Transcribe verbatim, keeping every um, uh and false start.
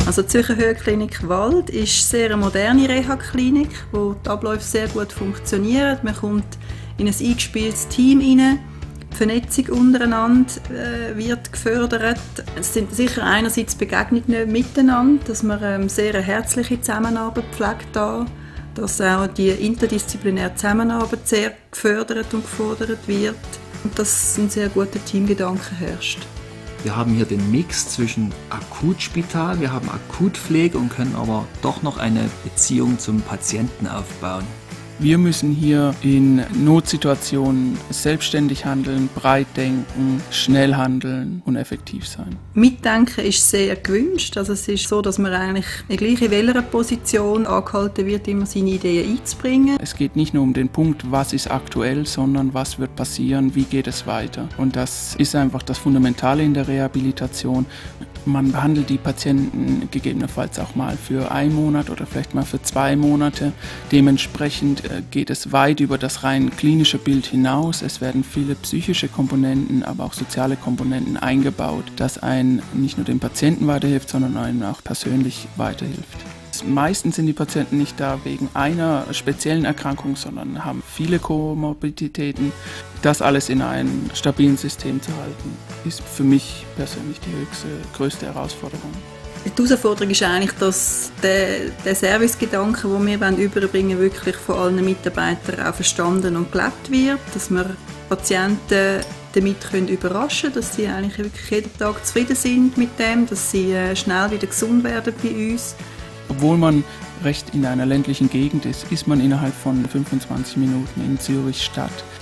Also die Zürcher Höhenklinik Wald ist sehr eine moderne Reha-Klinik, wo die Abläufe sehr gut funktionieren. Man kommt in ein eingespieltes Team hinein. Die Vernetzung untereinander äh, wird gefördert. Es sind sicher einerseits Begegnungen miteinander, dass man ähm, sehr eine herzliche Zusammenarbeit pflegt da, dass auch die interdisziplinäre Zusammenarbeit sehr gefördert und gefordert wird und dass ein sehr guter Teamgedanke herrscht. Wir haben hier den Mix zwischen Akutspital, wir haben Akutpflege und können aber doch noch eine Beziehung zum Patienten aufbauen. Wir müssen hier in Notsituationen selbstständig handeln, breit denken, schnell handeln und effektiv sein. Mitdenken ist sehr gewünscht. Also es ist so, dass man eigentlich, egal in welcher Position, angehalten wird, immer seine Ideen einzubringen. Es geht nicht nur um den Punkt, was ist aktuell, sondern was wird passieren, wie geht es weiter. Und das ist einfach das Fundamentale in der Rehabilitation. Man behandelt die Patienten gegebenenfalls auch mal für einen Monat oder vielleicht mal für zwei Monate. Dementsprechend geht es weit über das rein klinische Bild hinaus. Es werden viele psychische Komponenten, aber auch soziale Komponenten eingebaut, das einen nicht nur dem Patienten weiterhilft, sondern einem auch persönlich weiterhilft. Meistens sind die Patienten nicht da wegen einer speziellen Erkrankung, sondern haben viele Komorbiditäten. Das alles in einem stabilen System zu halten, ist für mich persönlich die höchste, größte Herausforderung. Die Herausforderung ist eigentlich, dass der, der Servicegedanke, den wir überbringen, wirklich von allen Mitarbeitern auch verstanden und gelebt wird, dass wir Patienten damit können überraschen können, dass sie eigentlich wirklich jeden Tag zufrieden sind mit dem, dass sie schnell wieder gesund werden bei uns. Obwohl man recht in einer ländlichen Gegend ist, ist man innerhalb von fünfundzwanzig Minuten in Zürich Stadt.